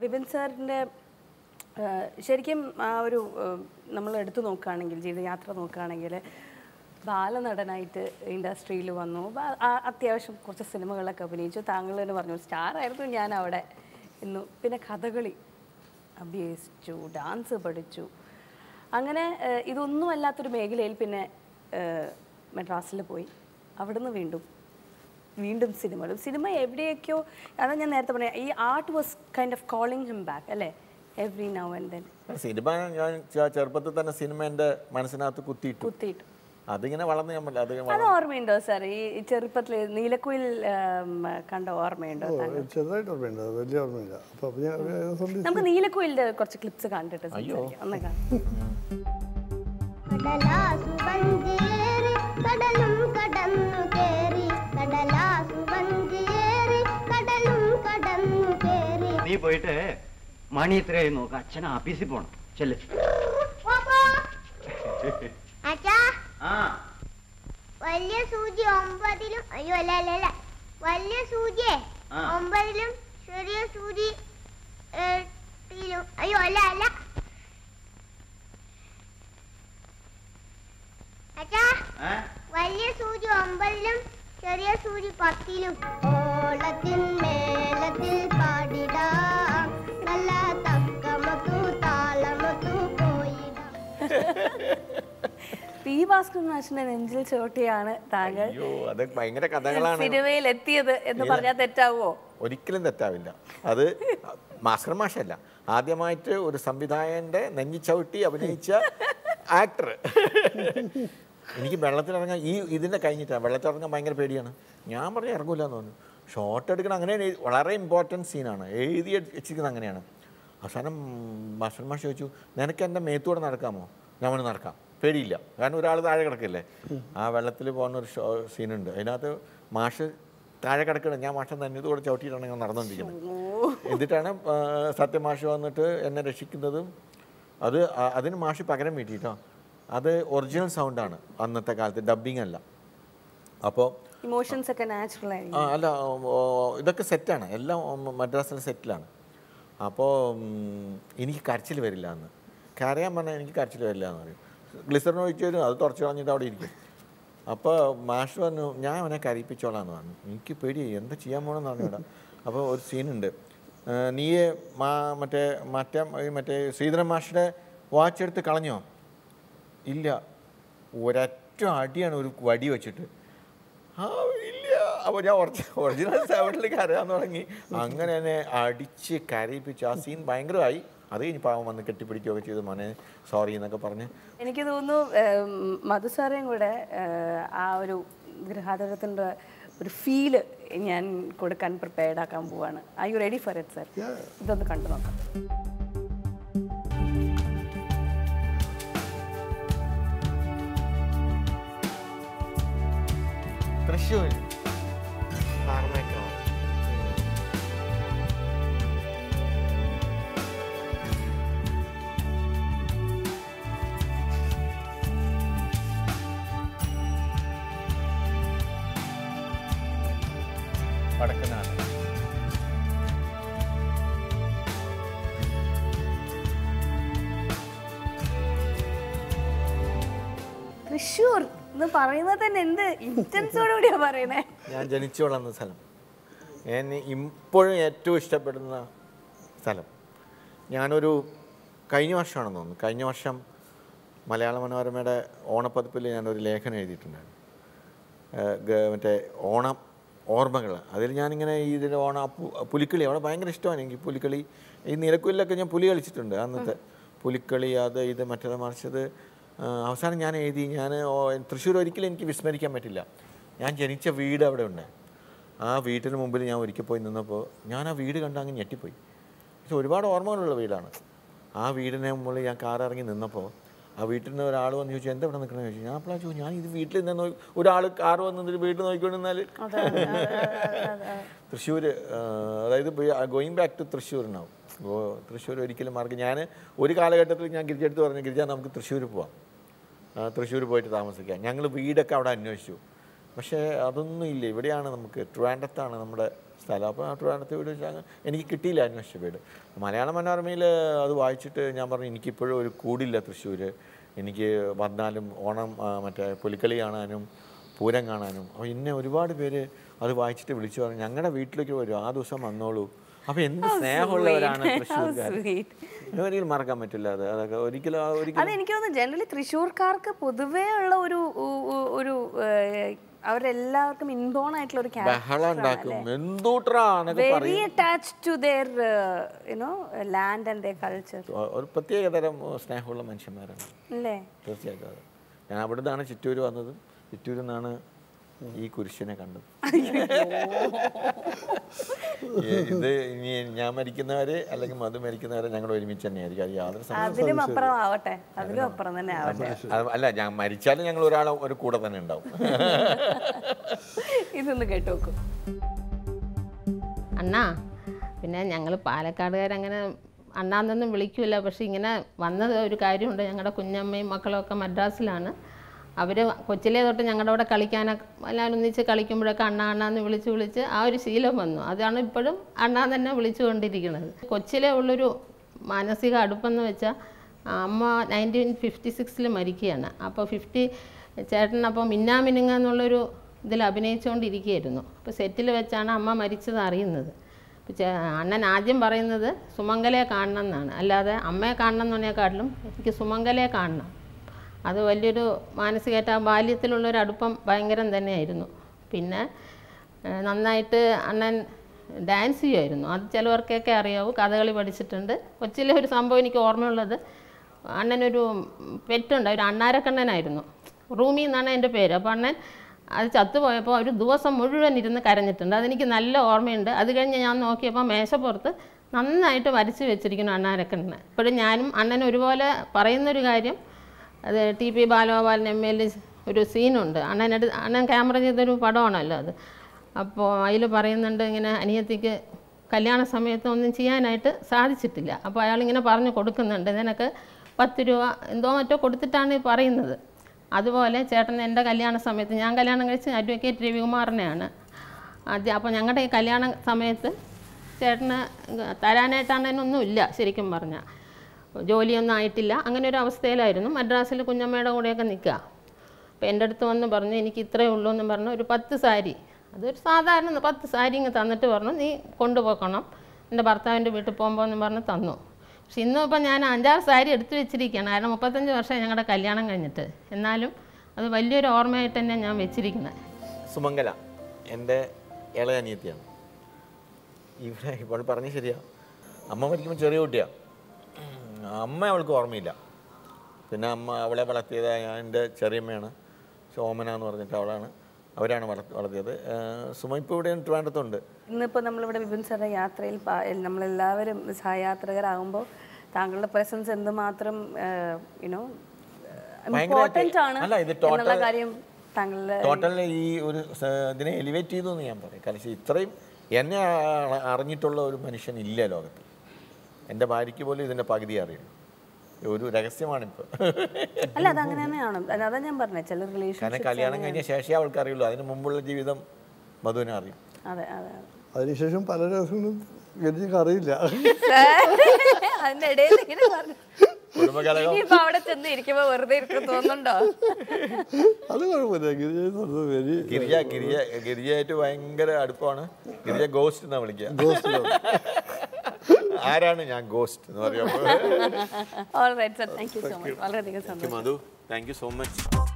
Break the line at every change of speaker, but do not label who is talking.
വിപിൻ സാറിൻ്റെ ശരിക്കും ആ ഒരു നമ്മൾ എടുത്തു നോക്കുകയാണെങ്കിൽ ജീവിതയാത്ര നോക്കുകയാണെങ്കിൽ ബാലനടനായിട്ട് ഇൻഡസ്ട്രിയിൽ വന്നു. അത്യാവശ്യം കുറച്ച് സിനിമകളൊക്കെ അഭിനയിച്ചു. താങ്കൾ തന്നെ പറഞ്ഞു സ്റ്റാറായിരുന്നു ഞാൻ അവിടെ ഇന്നു. പിന്നെ കഥകളി അഭ്യസിച്ചു, ഡാൻസ് പഠിച്ചു. അങ്ങനെ ഇതൊന്നും അല്ലാത്തൊരു മേഖലയിൽ പിന്നെ മദ്രാസിൽ പോയി. അവിടുന്ന് വീണ്ടും സിനിമ എവിടെയൊക്കെയോ. അതാണ് ഞാൻ നേരത്തെ പറഞ്ഞത്, ഈ art was kind of calling him back അല്ലേ, every now and then.
Cinema ഞാൻ ചെറുപ്പത്തിൽ തന്നെ സിനിമ എൻ്റെ മനസ്സിനകത്ത് കുത്തിയിട്ടു. അതിങ്ങനെ വളർന്ന് ഞാൻ
അത് ഓർമ്മയുണ്ടോ സാർ? ഈ ചെറുപ്പത്തിൽ നീലക്കുയിൽ കണ്ട ഓർമ്മയുണ്ടോ?
ചെറുതായിട്ട് ഓർമ്മയുണ്ട്, വലിയ ഓർമ്മയില്ല.
നമുക്ക് നീലക്കുയിലിന്റെ കുറച്ച് ക്ലിപ്സ് കണ്ടിട്ട് ഒന്ന് കാണാം.
നീ പോയിട്ട് മണി എത്രയായി നോക്ക, അച്ഛൻ ആഫീസിൽ പോണം. ചെല്ല്.
വലിയ സൂചി 9-ലും, അയ്യോ അല്ല, വലിയ സൂചി 9-ലും ചെറിയ സൂചി 8-ലും, അയ്യോ അല്ല അച്ഛാ, വലിയ സൂചി 9-ലും ചെറിയ സൂചി 10-ലും. ഓളത്തിൻ മേളത്തിൽ പാടിടാം, നല്ല തക്കമത്തു താളമത്തു പോയിടാം.
പി ഭാസ്കരൻ മാഷിന്റെ നെഞ്ചിൽ ചോട്ടിയാണ് താങ്കൾ
സിനിമയിൽ
എത്തിയത് എന്ന് പറഞ്ഞാൽ തെറ്റാവോ?
ഒരിക്കലും തെറ്റാവില്ല. അത് ഭാസ്കരൻ മാഷല്ല, ആദ്യമായിട്ട് ഒരു സംവിധായകന്റെ നെഞ്ചി ചവിട്ടി അഭിനയിച്ച ആക്ടർ. എനിക്ക് വെള്ളത്തിലിറങ്ങാൻ ഇതിൻ്റെ കഴിഞ്ഞിട്ടാണ്. വെള്ളത്തിലിറങ്ങാൻ ഭയങ്കര പേടിയാണ്. ഞാൻ പറഞ്ഞ ഇറങ്ങൂല എന്ന് തോന്നുന്നു. ഷോട്ട് എടുക്കണം, അങ്ങനെയാണ്. വളരെ ഇമ്പോർട്ടൻറ്റ് സീനാണ്, എഴുതി വെച്ചിരിക്കുന്നത് അങ്ങനെയാണ്. അവസാനം ഭാസ്കരൻ മാഷ് ചോദിച്ചു, നിനക്ക് എൻ്റെ മേത്തൂടെ നടക്കാമോ? ഞാൻ വേണം നടക്കാം, പേടിയില്ല. കാരണം ഒരാൾ താഴെ കിടക്കില്ലേ. ആ വെള്ളത്തിൽ പോകുന്നൊരു സീനുണ്ട്. അതിനകത്ത് മാഷ് താഴെ കിടക്കണം, ഞാൻ മാഷം തന്നെ ഇതുകൂടെ ചവിട്ടിയിട്ടാണ് ഞാൻ നടന്നുകൊണ്ടിരിക്കുന്നത്. എന്നിട്ടാണ് സത്യമാഷ് വന്നിട്ട് എന്നെ രക്ഷിക്കുന്നതും. അതിന് മാഷ് പകരം വീട്ടിട്ടോ. അത് ഒറിജിനൽ സൗണ്ടാണ് അന്നത്തെ കാലത്ത്, ഡബ്ബിങ് അല്ല. അപ്പോൾ
ഇമോഷൻസ് ഒക്കെ നാച്ചുറൽ ആയി.
അല്ല, ഇതൊക്കെ സെറ്റാണ്, എല്ലാം മദ്രാസിലെ സെറ്റിലാണ്. അപ്പോൾ എനിക്ക് കരച്ചിൽ വരില്ല എന്ന്. കരയാൻ പറഞ്ഞാൽ എനിക്ക് കരച്ചിൽ വരില്ല എന്ന് പറയും. ഗ്ലിസറിന് ഒഴിച്ച് വരും, അത് തുറച്ച് കളഞ്ഞിട്ട് അവിടെ ഇരിക്കും. അപ്പോൾ മാഷ് പറഞ്ഞു, ഞാൻ അവനെ കരയിപ്പിച്ചോളാം എന്ന് പറഞ്ഞു. എനിക്ക് പേടിയായി, എന്താ ചെയ്യാൻ പോകണമെന്ന് പറഞ്ഞുകൂടാ. അപ്പോൾ ഒരു സീനുണ്ട്, നീ മറ്റേ ശ്രീധരൻ മാഷിൻ്റെ വാച്ച് എടുത്ത് കളഞ്ഞോ? ഇല്ല. ഒരൊറ്റ അടിയാണ് ഒരു വടി വെച്ചിട്ട്. ഇല്ല. അപ്പോൾ ഞാൻ ഒറിജിനൽ സൗണ്ടിൽ കരയാൻ തുടങ്ങി. അങ്ങനെ തന്നെ അടിച്ച് കരയിപ്പിച്ചു. ആ സീൻ ഭയങ്കരമായി. അത് കഴിഞ്ഞ് പാവം വന്ന് കെട്ടിപ്പിടിക്കുകയൊക്കെ ചെയ്തു, മോനെ സോറി എന്നൊക്കെ പറഞ്ഞ്.
എനിക്ക് തോന്നുന്നു മധുസാറേയും കൂടെ ആ ഒരു ഗൃഹാതുരത്തിൻ്റെ ഒരു ഫീല് ഞാൻ കൊടുക്കാൻ പ്രിപ്പയർഡ് ആക്കാൻ പോവാണ്. I you ready for it sir? ഇതൊന്ന് കണ്ടു നോക്കാം.
തൃശ്ശൂർ വടക്കനാട്.
തൃശ്ശൂർ എന്ന് പറയുന്നത് തന്നെ എന്ത് ഇന്റൻസോടുകൂടിയാ പറയണേ.
ഞാൻ ജനിച്ചു വളർന്ന സ്ഥലം, ഞാൻ ഇപ്പോഴും ഏറ്റവും ഇഷ്ടപ്പെടുന്ന സ്ഥലം. ഞാനൊരു കഴിഞ്ഞ വർഷമാണെന്ന് തോന്നുന്നു, കഴിഞ്ഞ വർഷം മലയാള മനോരമയുടെ ഓണപ്പതിപ്പിൽ ഞാനൊരു ലേഖനം എഴുതിയിട്ടുണ്ടായിരുന്നു. മറ്റേ ഓണം ഓർമ്മകൾ. അതിൽ ഞാനിങ്ങനെ ഇതിൻ്റെ പുലിക്കളി അവിടെ ഭയങ്കര ഇഷ്ടമാണ് എനിക്ക്. പുലിക്കളി, ഈ നീലക്കുയിലൊക്കെ ഞാൻ പുലി കളിച്ചിട്ടുണ്ട്. അന്നത്തെ പുലിക്കളി, അത് ഇത് മറ്റേത് മറിച്ചത്. അവസാനം ഞാൻ എഴുതി, തൃശ്ശൂർ ഒരിക്കലും എനിക്ക് വിസ്മരിക്കാൻ പറ്റില്ല. ഞാൻ ജനിച്ച വീട് അവിടെ ഉണ്ട്. ആ വീട്ടിന് മുമ്പിൽ ഞാൻ ഒരിക്കൽ പോയി നിന്നപ്പോൾ ഞാൻ ആ വീട് കണ്ട് അങ്ങ് ഞെട്ടിപ്പോയി. പക്ഷെ ഒരുപാട് ഓർമ്മകളുള്ള വീടാണ്. ആ വീടിനെ മുകളിൽ ഞാൻ കാറിറങ്ങി നിന്നപ്പോൾ ആ വീട്ടിൽ നിന്ന് ഒരാൾ വന്ന് ചോദിച്ചു, എന്താ ഇവിടെ നിൽക്കണമെന്ന് ചോദിച്ചു. ഞാൻ അപ്പോഴാണ് ചോദിച്ചു, ഞാൻ ഇത് വീട്ടിൽ നിന്ന് ഒരാൾ കാറ് വന്നിട്ട് വീട്ടിൽ നോക്കിക്കൊണ്ടിരുന്നാൽ തൃശ്ശൂർ, അതായത് ഗോയിങ് ബാക്ക് ടു തൃശ്ശൂരിനാവും. തൃശ്ശൂർ ഒരിക്കലും മാർക്ക്. ഞാൻ ഒരു കാലഘട്ടത്തിൽ ഞാൻ ഗിരിജടുത്ത് പറഞ്ഞു, ഗിരിജ നമുക്ക് തൃശ്ശൂർ പോവാം, തൃശ്ശൂർ പോയിട്ട് താമസിക്കാം. ഞങ്ങൾ വീടൊക്കെ അവിടെ അന്വേഷിച്ചു. പക്ഷേ അതൊന്നും ഇല്ല. ഇവിടെയാണ് നമുക്ക്, ട്രിവാൻഡ്രത്താണ് നമ്മുടെ സ്ഥലം. അപ്പോൾ ട്രിവാൻഡ്രത്ത് വീട് വെച്ചാൽ എനിക്ക് കിട്ടിയില്ല അന്വേഷിച്ച വീട്. മലയാള മനോരമയിൽ അത് വായിച്ചിട്ട് ഞാൻ പറഞ്ഞു എനിക്കിപ്പോഴും ഒരു കൂടില്ല തൃശ്ശൂർ, എനിക്ക് വന്നാലും ഓണം മറ്റേ പുലിക്കളി കാണാനും പൂരം കാണാനും. അപ്പോൾ ഇന്നെ ഒരുപാട് പേര് അത് വായിച്ചിട്ട് വിളിച്ചു പറഞ്ഞു ഞങ്ങളുടെ വീട്ടിലേക്ക് വരും, ആ ദിവസം വന്നോളൂ. അപ്പോൾ എന്ത് സ്നേഹമുള്ളവരാണ് തൃശ്ശൂർക്കാർ, ഒരിക്കലും മറക്കാൻ പറ്റില്ല അത്. അതൊക്കെ ഒരിക്കലും
അതെനിക്ക് തോന്നുന്നു ജനറലി തൃശ്ശൂർക്കാർക്ക് പൊതുവേ ഉള്ള ഒരു അവരെല്ലാവർക്കും ഇൻബോൺ ആയിട്ടുള്ള ഒരു
ബഹളം ഉണ്ടാക്കും,
very attached to their land and their culture.
ഒരു പ്രത്യേകതരം സ്നേഹമുള്ള മനുഷ്യന്മാരാണ്
അല്ലേ?
തീർച്ചയായിട്ടും. അത് ഞാൻ അവിടെ നിന്നാണ് ചിറ്റൂർ വന്നതും, ചിറ്റൂരിൽ നിന്നാണ് ഈ കുരിശിനെ കണ്ടത്. ഇത് ഇനി ഞാൻ മരിക്കുന്നവരെ അല്ലെങ്കിൽ മധു മരിക്കുന്നവരെ ഞങ്ങൾ ഒരുമിച്ച് തന്നെയായിരിക്കും. അത് യാതൊരു
അതിലും അപ്പുറം ആവട്ടെ, അതിലും അപ്പുറം തന്നെ ആവട്ടെ.
അല്ല, ഞാൻ മരിച്ചാലും ഞങ്ങൾ ഒരാൾ ഒരു കൂടെ തന്നെ ഉണ്ടാവും.
ഇതൊന്ന് കേട്ടു നോക്കും.
അണ്ണാ, പിന്നെ ഞങ്ങൾ പാലക്കാടുകാരങ്ങനെ അണ്ണാന്നൊന്നും വിളിക്കില്ല, പക്ഷെ ഇങ്ങനെ വന്നത് ഒരു കാര്യമുണ്ട്. ഞങ്ങളുടെ കുഞ്ഞമ്മയും മക്കളൊക്കെ മദ്രാസിലാണ്. അവർ കൊച്ചിലേ തൊട്ട് ഞങ്ങളുടെ അവിടെ കളിക്കാനൊക്കെ എല്ലാവരും ഒന്നിച്ച് കളിക്കുമ്പോഴൊക്കെ അണ്ണ അണ്ണാന്ന് വിളിച്ച് ആ ഒരു ശീലം വന്നു. അതാണ് ഇപ്പോഴും അണ്ണാ തന്നെ വിളിച്ചുകൊണ്ടിരിക്കുന്നത്. കൊച്ചിലേ ഉള്ളൊരു മാനസിക അടുപ്പെന്ന് വെച്ചാൽ അമ്മ 1956 മരിക്കുകയാണ്. അപ്പോൾ ചേട്ടൻ അപ്പോൾ മിന്നാമിനുങ്ങ എന്നുള്ളൊരു ഇതിൽ അഭിനയിച്ചുകൊണ്ടിരിക്കുകയായിരുന്നു. അപ്പോൾ സെറ്റിൽ വെച്ചാണ് അമ്മ മരിച്ചത് അറിയുന്നത്. അണ്ണൻ ആദ്യം പറയുന്നത് സുമംഗലയെ കാണണം എന്നാണ്, അല്ലാതെ അമ്മയെ കാണണം എന്ന് പറഞ്ഞേക്കാട്ടിലും എനിക്ക് സുമംഗലയെ കാണണം. അത് വലിയൊരു മാനസികമായിട്ട് ആ ബാല്യത്തിലുള്ളൊരു അടുപ്പം ഭയങ്കരം തന്നെയായിരുന്നു. പിന്നെ നന്നായിട്ട് അണ്ണൻ ഡാൻസ് ചെയ്യുമായിരുന്നു. അത് ചിലവർക്കൊക്കെ അറിയാവൂ, കഥകളി പഠിച്ചിട്ടുണ്ട്. കൊച്ചിലെ ഒരു സംഭവം എനിക്ക് ഓർമ്മയുള്ളത്, അണ്ണനൊരു പെറ്റുണ്ട്, ഒരു അണ്ണാരക്കണ്ണനായിരുന്നു. റൂമി എന്നാണ് എൻ്റെ പേര്. അപ്പോൾ അണ്ണൻ അത് ചത്തുപോയപ്പോൾ ഒരു ദിവസം മുഴുവൻ ഇരുന്ന് കരഞ്ഞിട്ടുണ്ട്. അതെനിക്ക് നല്ല ഓർമ്മയുണ്ട്. അത് കഴിഞ്ഞ് ഞാൻ നോക്കിയപ്പോൾ മേശപ്പുറത്ത് നന്നായിട്ട് വരച്ച് വെച്ചിരിക്കുന്നു അണ്ണാരക്കണ്ണനെ. ഇപ്പോഴും ഞാനും അണ്ണൻ ഒരുപോലെ പറയുന്നൊരു കാര്യം, അത് TP ബാലഗോപാലൻ ML ഒരു സീനുണ്ട്, അണ്ണൻ ക്യാമറ ചെയ്തൊരു പടമാണല്ലോ അത്. അപ്പോൾ അതിൽ പറയുന്നുണ്ട് ഇങ്ങനെ അനിയത്തിക്ക് കല്യാണ സമയത്ത് ഒന്നും ചെയ്യാനായിട്ട് സാധിച്ചിട്ടില്ല. അപ്പോൾ അയാളിങ്ങനെ പറഞ്ഞു കൊടുക്കുന്നുണ്ട്, നിനക്ക് 10 രൂപ എന്തോ മറ്റോ കൊടുത്തിട്ടാണ് പറയുന്നത്. അതുപോലെ ചേട്ടൻ എൻ്റെ കല്യാണ സമയത്ത്, ഞാൻ കല്യാണം കഴിച്ച് അഡ്വക്കേറ്റ് രവികുമാറിനെയാണ് ആദ്യം. അപ്പോൾ ഞങ്ങളുടെ ഈ കല്യാണ സമയത്ത് ചേട്ടന് തരാനായിട്ടാണെന്നൊന്നും ഇല്ല, ശരിക്കും പറഞ്ഞാൽ ജോലിയൊന്നും ആയിട്ടില്ല. അങ്ങനെ ഒരു അവസ്ഥയിലായിരുന്നു. മദ്രാസിൽ കുഞ്ഞമ്മയുടെ കൂടെയൊക്കെ നിൽക്കുക. അപ്പോൾ എൻ്റെ അടുത്ത് വന്ന് പറഞ്ഞു എനിക്ക് ഇത്രയേ ഉള്ളൂ എന്ന് പറഞ്ഞു. ഒരു 10 സാരി, അതൊരു സാധാരണ 10 സാരി ഇങ്ങ് തന്നിട്ട് പറഞ്ഞു നീ കൊണ്ടുപോക്കണം എൻ്റെ ഭർത്താവിൻ്റെ വീട്ടിൽ പോകുമ്പോൾ എന്ന് പറഞ്ഞ് തന്നു. പക്ഷെ ഇന്നും ഇപ്പം ഞാൻ 5-6 സാരി എടുത്തു വെച്ചിരിക്കുകയാണ്. കാരണം 35 വർഷം ഞങ്ങളുടെ കല്യാണം കഴിഞ്ഞിട്ട്. എന്നാലും അത് വലിയൊരു ഓർമ്മയായിട്ട് തന്നെ ഞാൻ വെച്ചിരിക്കുന്നത്.
സുമംഗല എൻ്റെ ഇളയ അനിയത്തിയാണ്. ഇവിടെ ഇപ്പോൾ പറഞ്ഞ് ശരിയാ, അമ്മ മരിക്കുമ്പോൾ ചെറിയ കുട്ടിയാണ്. അമ്മ അവൾക്ക് ഓർമ്മയില്ല. പിന്നെ അമ്മ അവളെ വളർത്തിയത് എൻ്റെ ചെറിയമ്മയാണ്, ഓമന എന്ന് പറഞ്ഞിട്ട് അവരാണ് വളർത്തിയത്. സുമ ഇപ്പോൾ ഇവിടെ ട്രിവാൻഡ്രത്തുണ്ട്.
ഇന്നിപ്പോൾ നമ്മളിവിടെ വിപിൻ സാറിൻ്റെ യാത്രയിൽ നമ്മളെല്ലാവരും സഹയാത്രികരാകുമ്പോൾ താങ്കളുടെ പ്രസൻസ് എന്തുമാത്രം ഇമ്പോർട്ടൻ്റ് ആണ് എന്നുള്ള കാര്യം താങ്കളുടെ
ടോട്ടലി ഈ ഒരു ഇതിനെ എലിവേറ്റ് ചെയ്തു എന്ന് ഞാൻ പറയും. കാരണം ഇത്രയും എന്നെ അറിഞ്ഞിട്ടുള്ള ഒരു മനുഷ്യൻ ഇല്ല ലോകത്ത്. എൻ്റെ ഭാര്യയ്ക്ക് പോലും ഇതിൻ്റെ പകുതി അറിയുള്ളൂ. ഒരു രഹസ്യമാണിപ്പോൾ.
അല്ല, അതങ്ങനെ തന്നെയാണ്. അതാ ഞാൻ പറഞ്ഞത്, ചില റിലേഷൻ
കാരണം കല്യാണം കഴിഞ്ഞ ശേഷം അവൾക്ക് അറിയുള്ളൂ. അതിന് മുമ്പുള്ള ജീവിതം മധുവിനെ അറിയും.
അതെ അതെ.
അതിനുശേഷം പല രഹസ്യങ്ങളും ഗതിക്ക് അറിയില്ല.
അതിന്റെ ഇടയിൽ ഇങ്ങനെ പറഞ്ഞു
കുടുംബകലകം
അവിടെ ചെന്ന് ഇരിക്കുമ്പോ വെറുതെ ഇരിക്കും തോന്നുന്നുണ്ടോ?
അത് കുഴപ്പമില്ല.
ഗിരിജയായിട്ട് ഭയങ്കര അടുപ്പമാണ്. ഗിരിജ ഗോസ്റ്റ് എന്നാ വിളിക്കുക. ആരാണ് ഞാൻ ഗോസ്റ്റ് എന്ന് പറയുമ്പോൾ.
All right sir, thank you so much. വളരെയധികം സന്തോഷം
Madhu, thank you so much.